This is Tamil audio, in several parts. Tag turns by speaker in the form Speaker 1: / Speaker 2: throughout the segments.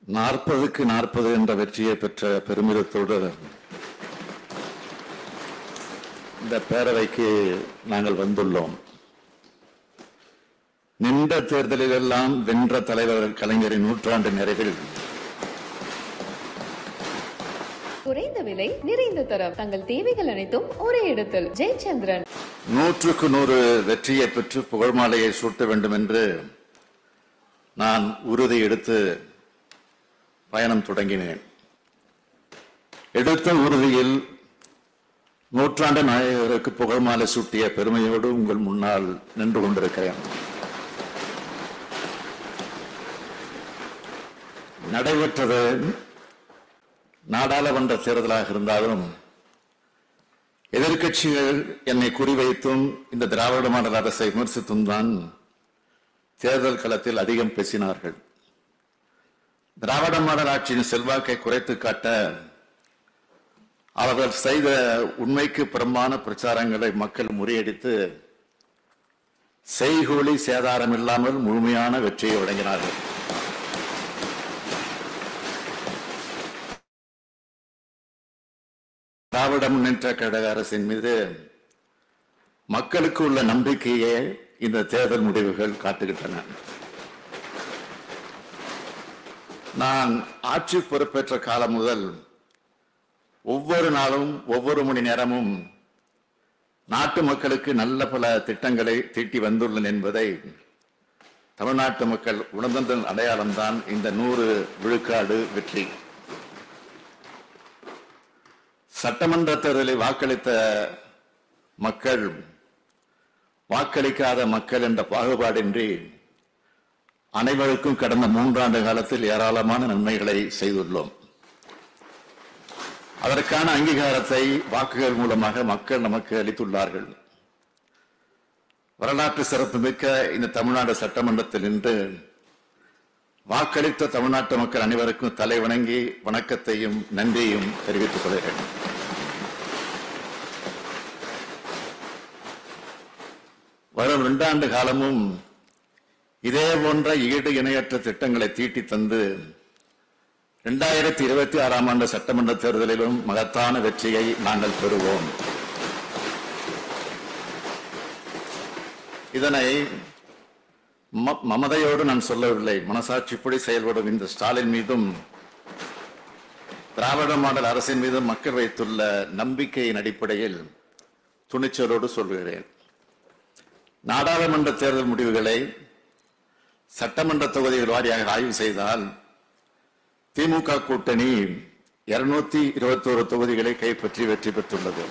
Speaker 1: 40க்கு 40 என்ற வெற்றியை பெற்ற பெருமிதத்தோடு இந்த பேரவைக்கு நாங்கள் வந்துள்ளோம். நின்ற தேர்தலிலெல்லாம் வென்ற தலைவர் கலைஞரின் நூற்றாண்டு நிறைவில்
Speaker 2: குறைந்த விலை நிறைந்த தரம் தங்கள் தேவைகள் அனைத்தும் ஒரே இடத்தில். ஜெயச்சந்திரன்
Speaker 1: 100க்கு 100 வெற்றியை பெற்று புகழ் மாலையை சூட்ட வேண்டும் என்று நான் உறுதி எடுத்து பயணம் தொடங்கினேன். எடுத்த உறுதியில் நூற்றாண்டு நாயகருக்கு புகழ் மாலை சூட்டிய பெருமையோடு உங்கள் முன்னால் நின்று கொண்டிருக்கிறேன். நடைபெற்றது நாடாளுமன்ற தேர்தலாக இருந்தாலும் எதிர்க்கட்சிகள் என்னை குறிவைத்தும் இந்த திராவிட மாடல் அரசை விமர்சித்தும் தான் தேர்தல் களத்தில் அதிகம் பேசினார்கள். திராவிட மாடல் ஆட்சியின் செல்வாக்கை குறைத்து காட்ட அவர்கள் செய்த உண்மைக்கு புறம்பான பிரச்சாரங்களை மக்கள் முறியடித்து செய்கூலி சேதாரம் இல்லாமல் முழுமையான வெற்றியை வழங்கினார்கள். திராவிட முன்னேற்ற கழக அரசின் மீது மக்களுக்கு உள்ள நம்பிக்கையை இந்த தேர்தல் முடிவுகள் காட்டுகின்றன. நான் ஆட்சி பொறுப்பேற்ற காலம் முதல் ஒவ்வொரு நாளும் ஒவ்வொரு மணி நேரமும் நாட்டு மக்களுக்கு நல்ல பல திட்டங்களை தீட்டி வந்துள்ளன என்பதை தமிழ்நாட்டு மக்கள் உணர்ந்த அடையாளம்தான் இந்த 100 விழுக்காடு வெற்றி. சட்டமன்ற தேர்தலில் வாக்களித்த மக்கள் வாக்களிக்காத மக்கள் என்ற பாகுபாடின்றி அனைவருக்கும் கடந்த 3 ஆண்டு காலத்தில் ஏராளமான நன்மைகளை செய்துள்ளோம். அதற்கான அங்கீகாரத்தை வாக்குகள் மூலமாக மக்கள் நமக்கு அளித்துள்ளார்கள். வரலாற்று சிறப்புமிக்க இந்த தமிழ்நாடு சட்டமன்றத்தில் நின்று வாக்களித்த தமிழ்நாட்டு மக்கள் அனைவருக்கும் தலை வணங்கி வணக்கத்தையும் நன்றியையும் தெரிவித்துக் கொள்கிறேன். வரும் 2 ஆண்டு காலமும் இதே போன்ற ஈடு இணையற்ற திட்டங்களை தீட்டி தந்து 2026ஆம் ஆண்டு சட்டமன்ற தேர்தலிலும் மகத்தான வெற்றியை நாங்கள் பெறுவோம். இதனை மமதையோடு நான் சொல்லவில்லை. மனசாட்சிப்படி செயல்படும் இந்த ஸ்டாலின் மீதும் திராவிட மாடல் அரசின் மீதும் மக்கள் வைத்துள்ள நம்பிக்கையின் அடிப்படையில் துணிச்சலோடு சொல்கிறேன். நாடாளுமன்ற தேர்தல் முடிவுகளை சட்டமன்ற தொகுதிகள் வாரியாக ஆய்வு செய்தால் திமுக கூட்டணி 221 தொகுதிகளை கைப்பற்றி வெற்றி பெற்றுள்ளது.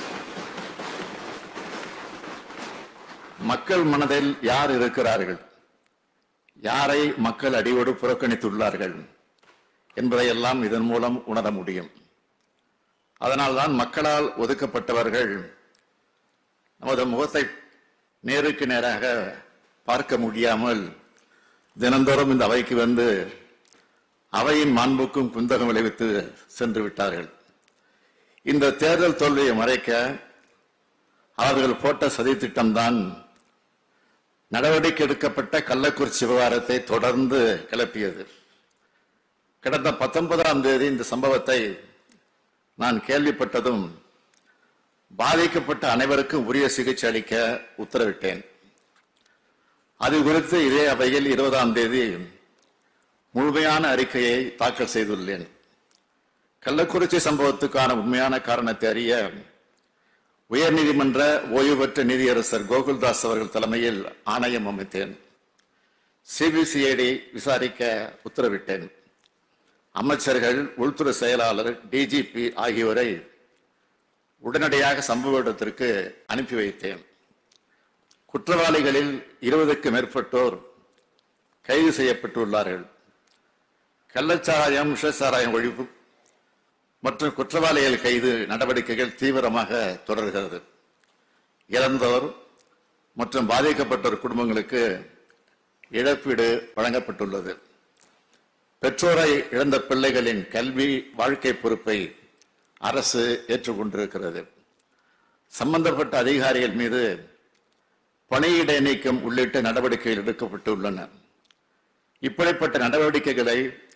Speaker 1: மக்கள் மனதில் யார் இருக்கிறார்கள், யாரை மக்கள் அடியோடு புறக்கணித்துள்ளார்கள் என்பதையெல்லாம் இதன் மூலம் உணர முடியும். அதனால்தான் மக்களால் ஒதுக்கப்பட்டவர்கள் நமது முகத்தை நேருக்கு நேராக பார்க்க முடியாமல் தினந்தோறும் இந்த அவைக்கு வந்து அவையின் மாண்புக்கும் குந்தகம் விளைவித்து சென்று விட்டார்கள். இந்த தேர்தல் தோல்வியை மறைக்க அவர்கள் போட்ட சதி திட்டம்தான் நடவடிக்கை எடுக்கப்பட்ட கள்ளக்குறிச்சி விவகாரத்தை தொடர்ந்து கிளப்பியது. கடந்த 19ஆம் தேதி இந்த சம்பவத்தை நான் கேள்விப்பட்டதும் பாதிக்கப்பட்ட அனைவருக்கும் உரிய சிகிச்சை அளிக்க உத்தரவிட்டேன். அது குறித்து இதே அவையில் 20ஆம் தேதி முழுமையான அறிக்கையை தாக்கல் செய்துள்ளேன். கள்ளக்குறிச்சி சம்பவத்துக்கான உண்மையான காரணத்தை அறிய உயர்நீதிமன்ற ஓய்வு பெற்ற நீதியரசர் கோகுல்தாஸ் அவர்கள் தலைமையில் ஆணையம் அமைத்தேன். சிபிசிஐடி விசாரிக்க உத்தரவிட்டேன். அமைச்சர்கள், உள்துறை செயலாளர், டிஜிபி ஆகியோரை உடனடியாக சம்பவ இடத்திற்கு அனுப்பி வைத்தேன். குற்றவாளிகளில் 20க்கும் மேற்பட்டோர் கைது செய்யப்பட்டுள்ளார்கள். கள்ளச்சாராயம், விஷச்சாராயம் ஒழிப்பு மற்றும் குற்றவாளிகள் கைது நடவடிக்கைகள் தீவிரமாக தொடர்கிறது. இறந்தோர் மற்றும் பாதிக்கப்பட்டோர் குடும்பங்களுக்கு இழப்பீடு வழங்கப்பட்டுள்ளது. பெற்றோரை இழந்த பிள்ளைகளின் கல்வி வாழ்க்கை பொறுப்பை அரசு ஏற்றுக்கொண்டிருக்கிறது. சம்பந்தப்பட்ட அதிகாரிகள் மீது பணியிடை நீக்கம் உள்ளிட்ட நடவடிக்கைகள் எடுக்கப்பட்டுள்ளன. இப்படிப்பட்ட நடவடிக்கைகளை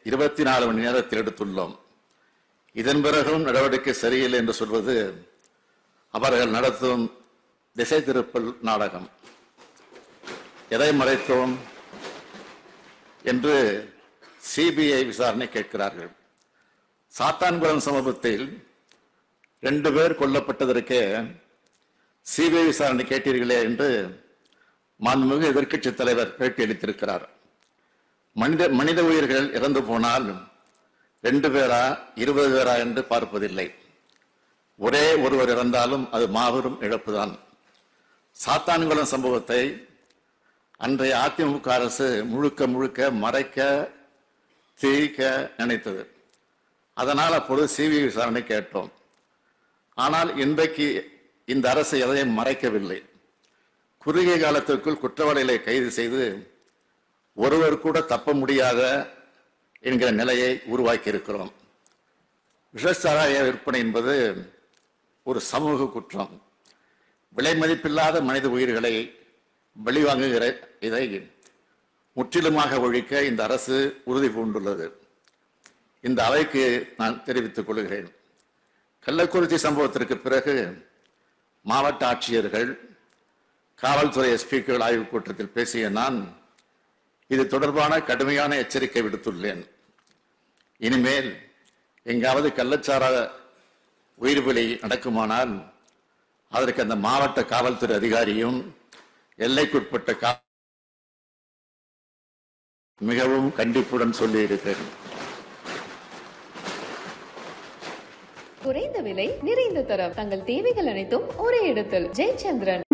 Speaker 1: 24 மணி நேரத்தில் எடுத்துள்ளோம். இதன் பிறகும் நடவடிக்கை சரியில்லை என்று சொல்வது அவர்கள் நடத்தும் திசை திருப்பல் நாடகம். எதை மறைத்தோம் என்று சிபிஐ விசாரணை கேட்கிறார்கள். சாத்தான்குளம் சம்பவத்தில் 2 பேர் கொல்லப்பட்டதற்கே சிபிஐ விசாரணை கேட்டீர்களே என்று மாண்புமிகு எதிர்க்கட்சித் தலைவர் பேட்டியளித்திருக்கிறார். மனித உயிர்கள் இறந்து போனால் 2 பேரா 20 பேரா என்று பார்ப்பதில்லை. ஒரே ஒருவர் இறந்தாலும் அது மாபெரும் இழப்புதான். சாத்தான்குளம் சம்பவத்தை அன்றைய அதிமுக அரசு முழுக்க மறைக்க திரிக்க நினைத்தது. அதனால் அப்பொழுது சிபிஐ விசாரணை கேட்டோம். ஆனால் இன்றைக்கு இந்த அரசு எதையும் மறைக்கவில்லை. குறுகிய காலத்திற்குள் குற்றவாளிகளை கைது செய்து ஒருவர் கூட தப்ப முடியாத என்கிற நிலையை உருவாக்கி இருக்கிறோம். விஷச்சாராய விற்பனை என்பது ஒரு சமூக குற்றம். விலை மதிப்பில்லாத மனித உயிர்களை வெளிவாங்குகிற இதை முற்றிலுமாக ஒழிக்க இந்த அரசு உறுதி பூண்டுள்ளது. இந்த அவைக்கு நான் தெரிவித்துக் கொள்கிறேன். கள்ளக்குறிச்சி சம்பவத்திற்கு பிறகு மாவட்ட ஆட்சியர்கள், காவல்துறை எஸ்பிக்கள் ஆய்வுக் கூட்டத்தில் பேசிய நான் இது தொடர்பான கடுமையான எச்சரிக்கை விடுத்துள்ளேன். இனிமேல் எங்காவது கள்ளச்சாராய உயிர்பலி நடக்குமானால் அதற்கு அந்த மாவட்ட காவல்துறை அதிகாரியும் எல்லைக்குட்பட்ட மிகவும் கண்டிப்புடன் சொல்லியிருக்கிறேன்.
Speaker 2: குறைந்த விலை நிறைந்த தரம் தங்கள் தேவைகள் அனைத்தும் ஒரே இடத்தில். ஜெயச்சந்திரன்.